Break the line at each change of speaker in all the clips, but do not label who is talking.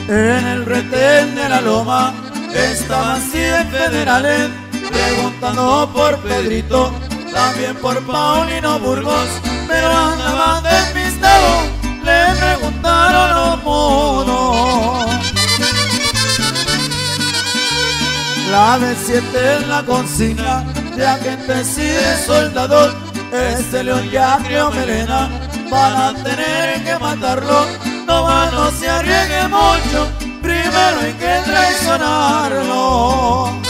En el retén de la loma estaban 100 federales preguntando por Pedrito, también por Paulino Burgos, pero andaban despistados, le preguntaron los monos. La B7 es la consigna de agentes y de soldados. Este león ya crió melena, van a tener que matarlo. No se arriesgue mucho, primero hay que traicionarlo.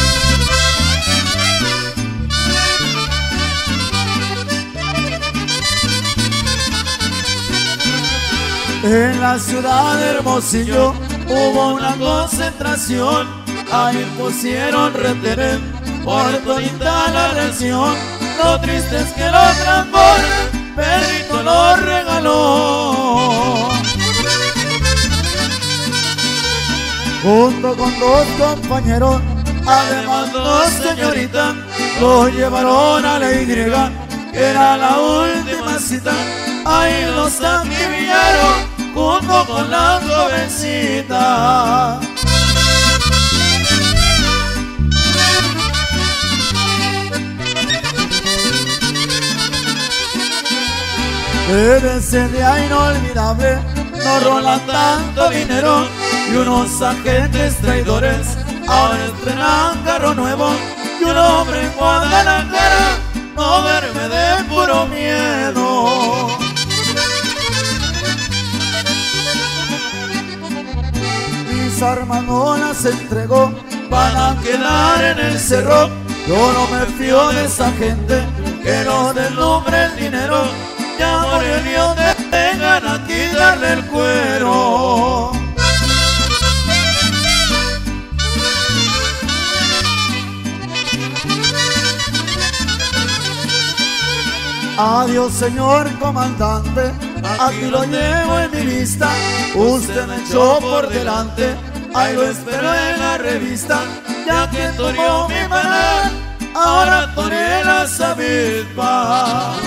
En la ciudad de Hermosillo hubo una concentración, ahí pusieron retenes por todita la región. Lo triste es que lo transporte Pedrito lo regaló. Junto con dos compañeros, además dos señoritas, lo llevaron a la Y, que era la última cita. Ahí los acribillaron junto con la jovencita. Ese día inolvidable no rolan tanto dinero, y unos agentes traidores ahora estrenan carro nuevo, y un hombre en Guadalajara no duerme de puro miedo. Mis armas no las entregó, van a quedar en el cerro. Yo no me fío de esa gente que no deslumbre el dinero. Ya murió el lío, vengan a quitarle el cuero. Adiós, señor comandante, aquí lo llevo en mi lista. Usted me echó por delante, ahí lo espero en la revista. Ya que toreó mi maná, ahora toreé las avispas.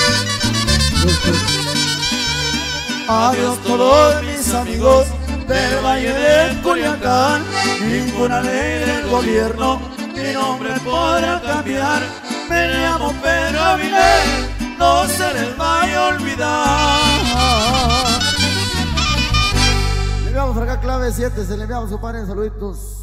Adiós todos mis amigos del Valle de Culiacán. Ninguna ley del gobierno mi nombre podrá cambiar. Me llamo Pedro Avilés, no se les vaya a olvidar. Le enviamos por acá clave 7, se le enviamos su padre, saluditos.